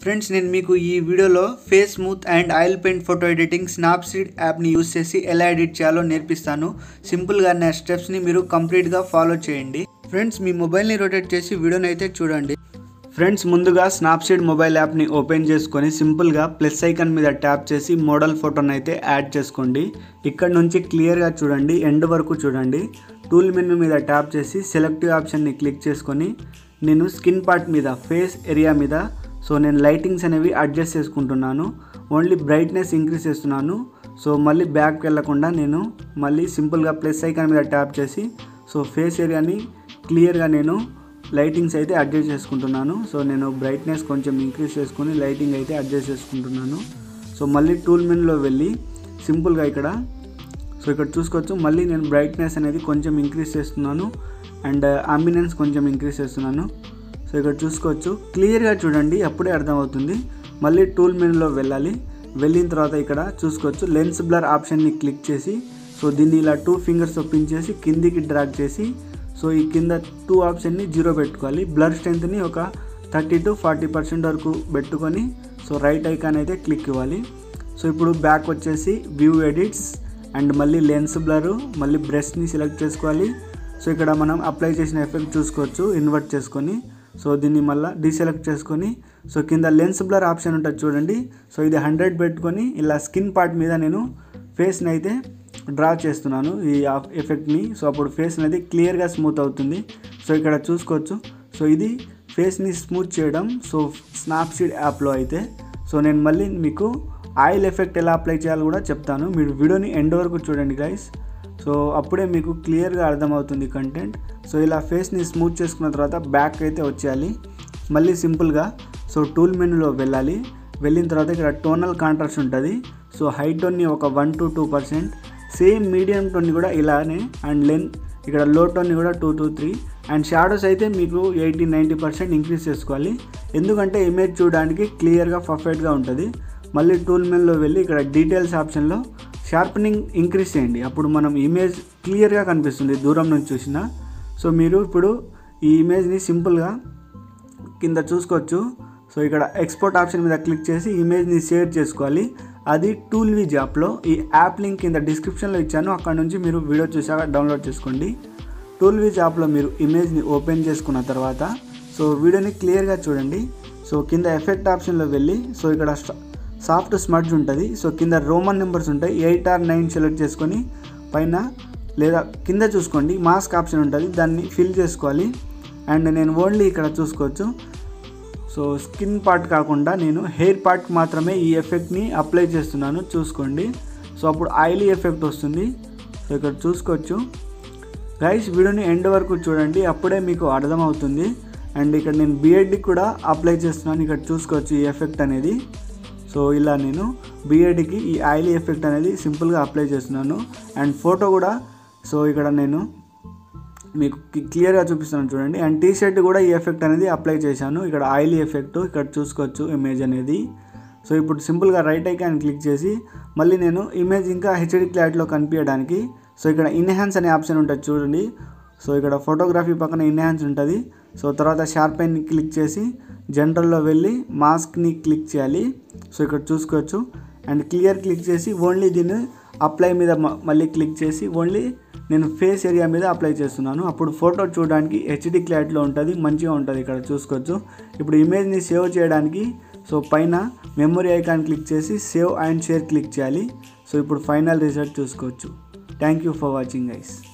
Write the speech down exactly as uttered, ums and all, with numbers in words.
Friends నేను మీకు ఈ వీడియోలో face smooth and oil paint photo editing Snapseed యాప్ని యూస్ చేసి ఎలా ఎడిట్ చేయాలో నేర్పిస్తాను. సింపుల్గా నా స్టెప్స్ని మీరు కంప్లీట్గా ఫాలో చేయండి. ఫ్రెండ్స్ మీ మొబైల్ని రొటేట్ చేసి వీడియోని అయితే చూడండి. ఫ్రెండ్స్ ముందుగా స్నాప్సీడ్ మొబైల్ యాప్ని ఓపెన్ చేసుకొని సింపుల్గా ప్లస్ ఐకాన్ మీద ట్యాప్ చేసి మోడల్ ఫోటోని అయితే యాడ్ చేసుకోండి. ఇక్కడ నుంచి క్లియర్గా చూడండి, ఎండ్ వరకు చూడండి. టూల్ మెనూ మీద ట్యాప్ చేసి సెలెక్టివ్ ఆప్షన్ని క్లిక్ చేసుకొని నేను స్కిన్ పార్ట్ మీద ఫేస్ ఏరియా మీద సో నేను లైటింగ్స్ అనేవి అడ్జస్ట్ చేసుకుంటున్నాను. ఓన్లీ బ్రైట్నెస్ ఇంక్రీజ్ చేస్తున్నాను. సో మళ్ళీ బ్యాక్ వెళ్ళకుండా నేను మళ్ళీ సింపుల్గా ప్లస్ ఐకాన్ మీద ట్యాప్ చేసి సో ఫేస్ ఏరియాని క్లియర్గా నేను లైటింగ్స్ అయితే అడ్జస్ట్ చేసుకుంటున్నాను. సో నేను బ్రైట్నెస్ కొంచెం ఇంక్రీజ్ చేసుకొని లైటింగ్ అయితే అడ్జస్ట్ చేసుకుంటున్నాను. సో మళ్ళీ టూల్ మెనూలో వెళ్ళి సింపుల్గా ఇక్కడ సో ఇక్కడ చూసుకోవచ్చు, మళ్ళీ నేను బ్రైట్నెస్ అనేది కొంచెం ఇంక్రీజ్ చేస్తున్నాను అండ్ అంబియన్స్ కొంచెం ఇంక్రీజ్ చేస్తున్నాను. సో ఇక్కడ చూసుకోవచ్చు, క్లియర్గా చూడండి, అప్పుడే అర్థమవుతుంది. మళ్ళీ టూల్ మెనూలో వెళ్ళాలి. వెళ్ళిన తర్వాత ఇక్కడ చూసుకోవచ్చు లెన్స్ బ్లర్ ఆప్షన్ని క్లిక్ చేసి సో దీన్ని ఇలా టూ ఫింగర్స్తో పిన్ చేసి కిందికి డ్రాగ్ చేసి సో ఈ కింద టూ ఆప్షన్ని జీరో పెట్టుకోవాలి. బ్లర్ స్ట్రెంత్ని ఒక థర్టీ టు ఫార్టీ పర్సెంట్ వరకు పెట్టుకొని సో రైట్ ఐకాన్ అయితే క్లిక్ ఇవ్వాలి. సో ఇప్పుడు బ్యాక్ వచ్చేసి వ్యూ ఎడిట్స్ అండ్ మళ్ళీ లెన్స్ బ్లర్, మళ్ళీ బ్రష్ని సెలెక్ట్ చేసుకోవాలి. సో ఇక్కడ మనం అప్లై చేసిన ఎఫెక్ట్ చూసుకోవచ్చు ఇన్వర్ట్ చేసుకొని. సో దీన్ని మళ్ళీ డీసెలెక్ట్ చేసుకొని సో కింద లెన్స్ బ్లర్ ఆప్షన్ ఉంటుంది చూడండి. సో ఇది హండ్రెడ్ పెట్టుకొని ఇలా స్కిన్ పార్ట్ మీద నేను ఫేస్ని అయితే డ్రా చేస్తున్నాను ఈ ఎఫెక్ట్ని. సో అప్పుడు ఫేస్ అనేది క్లియర్గా స్మూత్ అవుతుంది. సో ఇక్కడ చూసుకోవచ్చు, సో ఇది ఫేస్ని స్మూత్ చేయడం సో స్నాప్సీడ్ యాప్లో అయితే. సో నేను మళ్ళీ మీకు ఆయిల్ ఎఫెక్ట్ ఎలా అప్లై చేయాలో కూడా చెప్తాను. మీరు వీడియోని ఎండ్ వరకు చూడండి గైస్. సో అప్పుడే మీకు క్లియర్గా అర్థమవుతుంది కంటెంట్. సో ఇలా ఫేస్ని స్మూత్ చేసుకున్న తర్వాత బ్యాక్ అయితే వచ్చేయాలి. మళ్ళీ సింపుల్గా సో టూల్ మెనూలో వెళ్ళాలి. వెళ్ళిన తర్వాత ఇక్కడ టోనల్ కాంట్రాస్ట్ ఉంటుంది. సో హై టోన్ని ఒక one to two percent, same medium టోన్ని కూడా ఇలానే అండ్ లెన్ ఇక్కడ లో టోన్ని కూడా two to three and shadows అయితే మీకు ఎయిటీ నైంటీ పర్సెంట్ ఇంక్రీజ్ చేసుకోవాలి. ఎందుకంటే ఇమేజ్ చూడడానికి క్లియర్గా పర్ఫెక్ట్గా ఉంటుంది. మళ్ళీ టూల్ మెనూలో వెళ్ళి ఇక్కడ డీటెయిల్స్ ఆప్షన్లో షార్పనింగ్ ఇంక్రీజ్ చేయండి. అప్పుడు మనం ఇమేజ్ క్లియర్గా కనిపిస్తుంది దూరం నుంచి చూసినా. సో మీరు ఇప్పుడు ఈ ఇమేజ్ని సింపుల్గా కింద చూసుకోవచ్చు. సో ఇక్కడ ఎక్స్పోర్ట్ ఆప్షన్ మీద క్లిక్ చేసి ఇమేజ్ని షేర్ చేసుకోవాలి. అది టూల్ విజ్ యాప్లో, ఈ యాప్ లింక్ కింద డిస్క్రిప్షన్లో ఇచ్చాను, అక్కడ నుంచి మీరు వీడియో చూసాక డౌన్లోడ్ చేసుకోండి. టూల్ విజ్ యాప్లో మీరు ఇమేజ్ని ఓపెన్ చేసుకున్న తర్వాత సో వీడియోని క్లియర్గా చూడండి. సో కింద ఎఫెక్ట్ ఆప్షన్లో వెళ్ళి సో ఇక్కడ సాఫ్ట్ స్మడ్జ్ ఉంటుంది. సో కింద రోమన్ నెంబర్స్ ఉంటాయి, ఎయిట్ ఆర్ నైన్ సెలెక్ట్ చేసుకొని పైన లేదా కింద చూసుకోండి మాస్క్ ఆప్షన్ ఉంటుంది, దాన్ని ఫిల్ చేసుకోవాలి. అండ్ నేను ఓన్లీ ఇక్కడ చూసుకోవచ్చు సో స్కిన్ పార్ట్ కాకుండా నేను హెయిర్ పార్ట్కి మాత్రమే ఈ ఎఫెక్ట్ని అప్లై చేస్తున్నాను చూసుకోండి. సో అప్పుడు ఆయిలీ ఎఫెక్ట్ వస్తుంది. సో ఇక్కడ చూసుకోవచ్చు గైస్, వీడియోని ఎండ్ వరకు చూడండి, అప్పుడే మీకు అర్థమవుతుంది. అండ్ ఇక్కడ నేను బియర్డ్కి కూడా అప్లై చేస్తున్నాను. ఇక్కడ చూసుకోవచ్చు ఈ ఎఫెక్ట్ అనేది. సో ఇలా నేను బియర్డ్కి ఈ ఆయిలీ ఎఫెక్ట్ అనేది సింపుల్గా అప్లై చేస్తున్నాను. అండ్ ఫోటో కూడా సో ఇక్కడ నేను మీకు క్లియర్గా చూపిస్తున్నాను చూడండి. అండ్ టీ షర్ట్ కూడా ఈ ఎఫెక్ట్ అనేది అప్లై చేశాను. ఇక్కడ ఆయిలీ ఎఫెక్ట్ ఇక్కడ చూసుకోవచ్చు ఇమేజ్ అనేది. సో ఇప్పుడు సింపుల్గా రైట్ ఐకాన్ క్లిక్ చేసి మళ్ళీ నేను ఇమేజ్ ఇంకా హెచ్డి క్లారిటీలో కనిపించడానికి సో ఇక్కడ ఇన్హాన్స్ అనే ఆప్షన్ ఉంటుంది చూడండి. సో ఇక్కడ ఫోటోగ్రఫీ పక్కన ఇన్హాన్స్ ఉంటుంది. సో తర్వాత షార్పెన్ని క్లిక్ చేసి జనరల్లో వెళ్ళి మాస్క్ని క్లిక్ చేయాలి. సో ఇక్కడ చూసుకోవచ్చు అండ్ క్లియర్ క్లిక్ చేసి ఓన్లీ దీన్ని అప్లై మీద మళ్ళీ క్లిక్ చేసి ఓన్లీ నేను ఫేస్ ఏరియా మీద అప్లై చేస్తున్నాను. అప్పుడు ఫోటో చూడడానికి హెచ్డి క్లారిటీలో ఉంటుంది, మంచిగా ఉంటుంది. ఇక్కడ చూసుకోవచ్చు. ఇప్పుడు ఇమేజ్ని సేవ్ చేయడానికి సో పైన మెమరీ ఐకాన్ క్లిక్ చేసి సేవ్ అండ్ షేర్ క్లిక్ చేయాలి. సో ఇప్పుడు ఫైనల్ రిజల్ట్ చూసుకోవచ్చు. Thank you for watching guys.